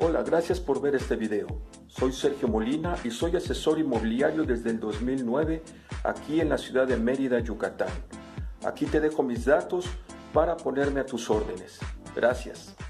Hola, gracias por ver este video. Soy Sergio Molina y soy asesor inmobiliario desde el 2009 aquí en la ciudad de Mérida, Yucatán. Aquí te dejo mis datos para ponerme a tus órdenes. Gracias.